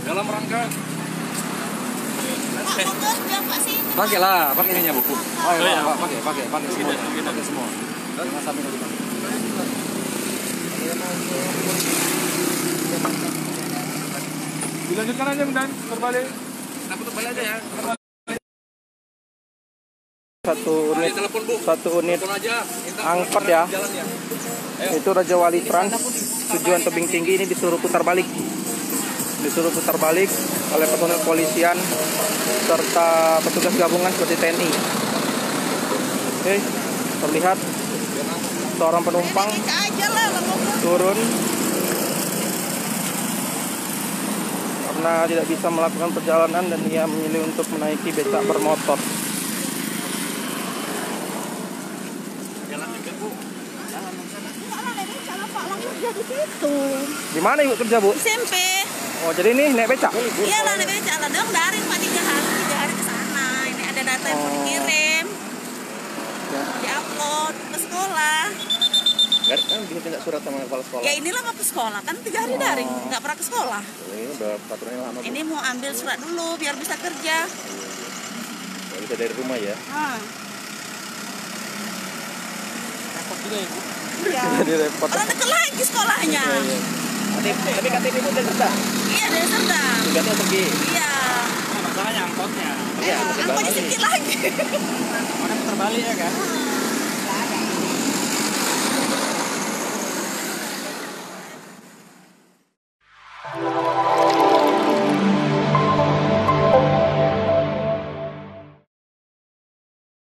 dalam rangka pakailah, pakai ininya buku. Oh iya, pakai semua. kita Semua. Jangan sampai lupa. dilanjutkan aja dan berbalik. Kita putar balik aja ya. Satu unit angkot ya. Itu Raja Wali Trans tujuan Tebing Tinggi ini disuruh putar balik oleh personel polisian serta petugas gabungan seperti TNI. Oke, terlihat seorang penumpang turun karena tidak bisa melakukan perjalanan dan ia memilih untuk menaiki becak bermotor. Di mana ibu kerja, Bu? SMP. Oh, jadi ini naik becak? Iyalah, naik becak lah dong, daring Pak 3 hari ke sana. Ini ada data yang mau dikirim. Ya. Diupload ke sekolah. Enggak kan bikin surat sama kepala sekolah. Ya inilah mau ke sekolah, kan 3 hari daring, nggak pernah ke sekolah. Ini udah peraturannya lama. Ini mau ambil surat dulu biar bisa kerja. Nggak bisa dari rumah ya? Repot juga ya, Bu. Iya. Jadi repot. Orang deket lagi sekolahnya. Tapi KTP itu udah Serdang? Iya, dari Serdang. Tugasnya pergi? Iya. Masalahnya angkotnya. Iya, Angkotnya sedikit lagi. Mana putar balik ya kan?